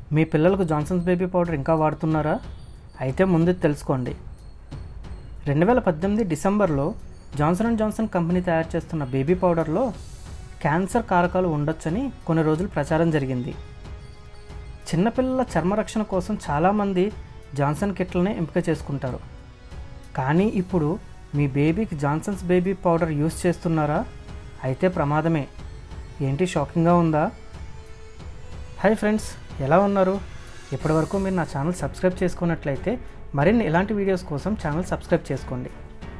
మీ పిల్లలకు Johnson's baby powder ఇంకా వాడుతున్నారా? అయితే ముందు తెలుసుకోండి. 2018 డిసెంబర్లో జాన్సన్ అండ్ జాన్సన్ కంపెనీ తయారు చేస్తున్న బేబీ పౌడర్లో క్యాన్సర్ కారకాలు ఉండొచ్చని కొన్ని రోజులు ప్రచారం జరిగింది. చిన్నపిల్లల చర్మ రక్షణ కోసం చాలామంది జాన్సన్ కిట్లనే ఎంపిక చేసుకుంటారు. కానీ ఇప్పుడు మీ బేబీకి జాన్సన్స్ బేబీ పౌడర్ యూస్ చేస్తున్నారా? అయితే ప్రమాదమే. ఏంటి షాకింగ్గా ఉందా? హాయ్ ఫ్రెండ్స్, ఎలా ఉన్నారు? ఇప్పటివరకు మీరు నా ఛానల్ సబ్స్క్రైబ్ చేసుకున్నట్లయితే మరిన్ని ఇలాంటి వీడియోస్ కోసం ఛానల్ సబ్స్క్రైబ్ చేసుకోండి.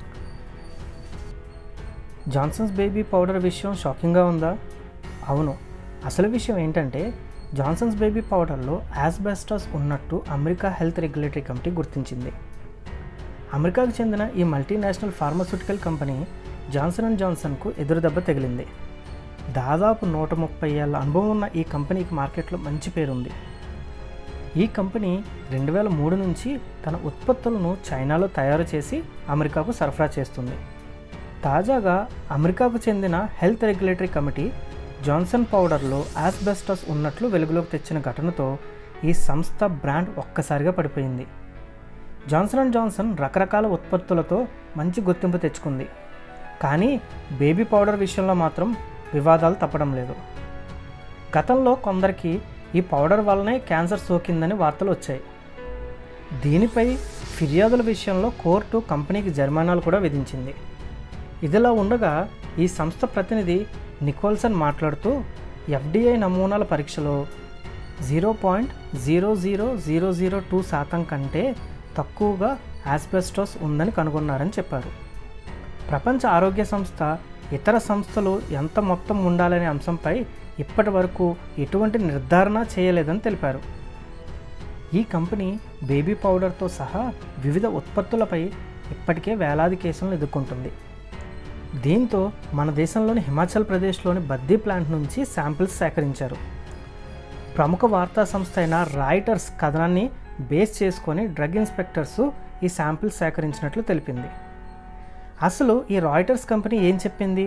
జాన్సన్స్ బేబీ పౌడర్ విషయం షాకింగ్గా ఉందా? అవును. అసలు విషయం ఏంటంటే జాన్సన్స్ బేబీ పౌడర్లో యాస్బెస్టాస్ ఉన్నట్టు అమెరికా హెల్త్ రెగ్యులేటరీ కమిటీ గుర్తించింది. అమెరికాకు చెందిన ఈ multinational pharmaceutical company Johnson and జాన్సన్కు ఎదురుదెబ్బ తగిలింది. దాదాపు 130 ఏళ్ల అనుభవం ఉన్న ఈ కంపెనీకి మార్కెట్లో మంచి పేరుంది. ఈ కంపెనీ 2003 నుంచి తన ఉత్పత్తులను చైనాలో తయారు చేసి అమెరికాకు సరఫరా చేస్తుంది. తాజాగా అమెరికాకు చెందిన హెల్త్ రెగ్యులేటరీ కమిటీ జాన్సన్ పౌడర్లో యాస్బెస్టాస్ ఉన్నట్లు వెలుగులోకి తెచ్చిన ఘటనతో ఈ సంస్థ బ్రాండ్ ఒక్కసారిగా పడిపోయింది. జాన్సన్ అండ్ జాన్సన్ రకరకాల ఉత్పత్తులతో మంచి గుర్తింపు తెచ్చుకుంది. కానీ బేబీ పౌడర్ విషయంలో మాత్రం వివాదాలు తప్పడం లేదు. గతంలో కొందరికి ఈ పౌడర్ వల్లనే క్యాన్సర్ సోకిందని వార్తలు వచ్చాయి. దీనిపై ఫిర్యాదుల విషయంలో కోర్టు కంపెనీకి జరిమానాలు కూడా విధించింది. ఇదిలా ఉండగా ఈ సంస్థ ప్రతినిధి నికోల్సన్ మాట్లాడుతూ FDA నమూనాల పరీక్షలో 0.00002% కంటే తక్కువగా యాస్బెస్టాస్ ఉందని కనుగొన్నారని చెప్పారు. ప్రపంచ ఆరోగ్య సంస్థ ఇతర సంస్థలు ఎంత మొత్తం ఉండాలనే అంశంపై ఇప్పటి వరకు ఎటువంటి నిర్ధారణ చేయలేదని తెలిపారు. ఈ కంపెనీ బేబీ పౌడర్తో సహా వివిధ ఉత్పత్తులపై ఇప్పటికే వేలాది కేసులను ఎదుర్కొంటుంది. దీంతో మన దేశంలోని హిమాచల్ ప్రదేశ్లోని బద్దీ ప్లాంట్ నుంచి శాంపిల్స్ సేకరించారు. ప్రముఖ వార్తా సంస్థ అయిన రాయిటర్స్ కథనాన్ని బేస్ చేసుకొని డ్రగ్ ఇన్స్పెక్టర్స్ ఈ శాంపిల్స్ సేకరించినట్లు తెలిపింది. అసలు ఈ రాయిటర్స్ కంపెనీ ఏం చెప్పింది?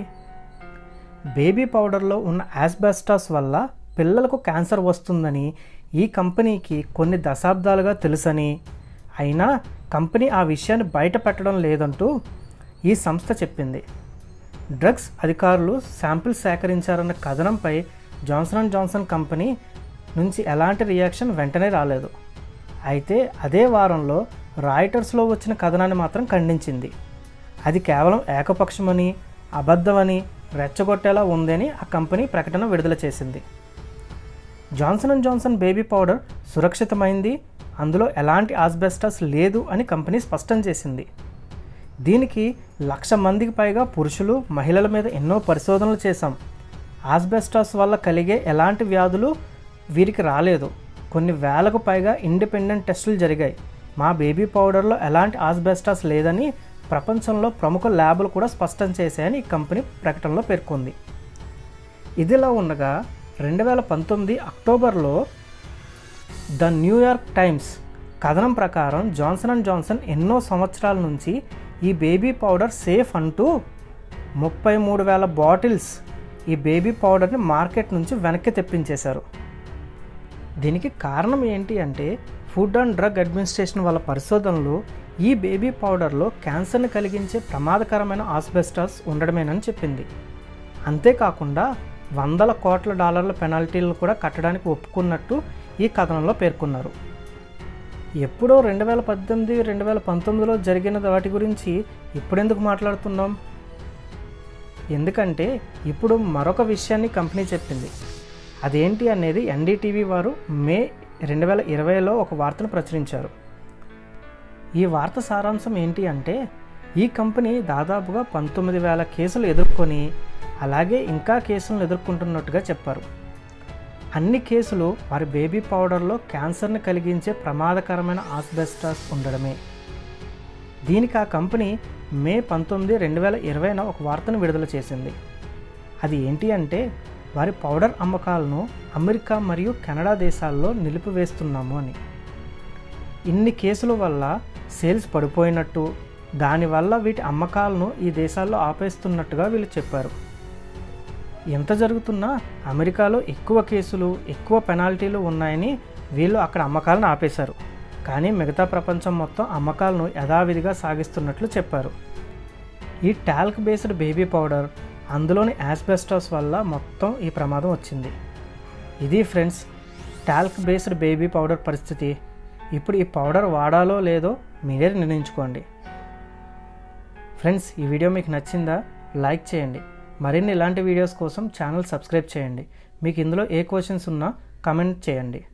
బేబీ పౌడర్లో ఉన్న యాస్బెస్టాస్ వల్ల పిల్లలకు క్యాన్సర్ వస్తుందని ఈ కంపెనీకి కొన్ని దశాబ్దాలుగా తెలుసని, అయినా కంపెనీ ఆ విషయాన్ని బయట పెట్టడం లేదంటూ ఈ సంస్థ చెప్పింది. డ్రగ్స్ అధికారులు శాంపిల్స్ సేకరించారన్న కథనంపై జాన్సన్ అండ్ జాన్సన్ కంపెనీ నుంచి ఎలాంటి రియాక్షన్ వెంటనే రాలేదు. అయితే అదే వారంలో రాయిటర్స్లో వచ్చిన కథనాన్ని మాత్రం ఖండించింది. అది కేవలం ఏకపక్షమని, అబద్ధమని, రెచ్చగొట్టేలా ఉందని ఆ కంపెనీ ప్రకటన విడుదల చేసింది. Johnson and Johnson baby powder సురక్షితమైంది, అందులో ఎలాంటి ఆస్బెస్టాస్ లేదు అని కంపెనీ స్పష్టం చేసింది. దీనికి 1,00,000 మందికి పైగా పురుషులు, మహిళల మీద ఎన్నో పరిశోధనలు చేశాం. ఆస్బెస్టాస్ వల్ల కలిగే ఎలాంటి వ్యాధులు వీరికి రాలేదు. కొన్ని వేలకు పైగా ఇండిపెండెంట్ టెస్టులు జరిగాయి. మా బేబీ పౌడర్లో ఎలాంటి ఆస్బెస్టాస్ లేదని ప్రపంచంలో ప్రముఖ ల్యాబులు కూడా స్పష్టం చేశాయని ఈ కంపెనీ ప్రకటనలో పేర్కొంది. ఇదిలా ఉండగా 2019 అక్టోబర్లో ద న్యూయార్క్ టైమ్స్ కథనం ప్రకారం జాన్సన్ అండ్ జాన్సన్ ఎన్నో సంవత్సరాల నుంచి ఈ బేబీ పౌడర్ సేఫ్ అంటూ 33,000 బాటిల్స్ ఈ బేబీ పౌడర్ని మార్కెట్ నుంచి వెనక్కి తెప్పించేశారు. దీనికి కారణం ఏంటి అంటే ఫుడ్ అండ్ డ్రగ్ అడ్మినిస్ట్రేషన్ వాళ్ళ పరిశోధనలు ఈ బేబీ పౌడర్లో క్యాన్సర్ని కలిగించే ప్రమాదకరమైన ఆస్బెస్టాస్ ఉండడమేనని చెప్పింది. అంతేకాకుండా $100 కోట్ల పెనాల్టీలను కూడా కట్టడానికి ఒప్పుకున్నట్టు ఈ కథనంలో పేర్కొన్నారు. ఎప్పుడో 2018, 2019లో జరిగిన వాటి గురించి ఇప్పుడెందుకు మాట్లాడుతున్నాం? ఎందుకంటే ఇప్పుడు మరొక విషయాన్ని కంపెనీ చెప్పింది. అదేంటి అనేది NDTV వారు మే 2020లో ఒక వార్తను ప్రచురించారు. ఈ వార్త సారాంశం ఏంటి అంటే ఈ కంపెనీ దాదాపుగా 19,000 కేసులు ఎదుర్కొని అలాగే ఇంకా కేసులను ఎదుర్కొంటున్నట్టుగా చెప్పారు. అన్ని కేసులు వారి బేబీ పౌడర్లో క్యాన్సర్ని కలిగించే ప్రమాదకరమైన ఆస్బెస్టాస్ ఉండడమే. దీనికి ఆ కంపెనీ మే 19, 2020న ఒక వార్తను విడుదల చేసింది. అది ఏంటి అంటే వారి పౌడర్ అమ్మకాలను అమెరికా మరియు కెనడా దేశాల్లో నిలిపివేస్తున్నాము అని. ఇన్ని కేసుల వల్ల సేల్స్ పడిపోయినట్టు, దానివల్ల వీటి అమ్మకాలను ఈ దేశాల్లో ఆపేస్తున్నట్టుగా వీళ్ళు చెప్పారు. ఎంత జరుగుతున్నా అమెరికాలో ఎక్కువ కేసులు, ఎక్కువ పెనాల్టీలు ఉన్నాయని వీళ్ళు అక్కడ అమ్మకాలను ఆపేశారు, కానీ మిగతా ప్రపంచం మొత్తం అమ్మకాలను యథావిధిగా సాగిస్తున్నట్లు చెప్పారు. ఈ టాల్క్ బేస్డ్ బేబీ పౌడర్, అందులోని యాస్బెస్టాస్ వల్ల మొత్తం ఈ ప్రమాదం వచ్చింది. ఇది friends talc based baby powder పరిస్థితి. ఇప్పుడు ఈ పౌడర్ వాడాలో లేదో మీరే నిర్ణయించుకోండి. ఫ్రెండ్స్, ఈ వీడియో మీకు నచ్చిందా? లైక్ చేయండి. మరిన్ని ఇలాంటి వీడియోస్ కోసం ఛానల్ సబ్స్క్రైబ్ చేయండి. మీకు ఇందులో ఏ క్వశ్చన్స్ ఉన్నా కామెంట్ చేయండి.